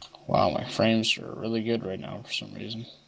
Wow, my frames are really good right now for some reason.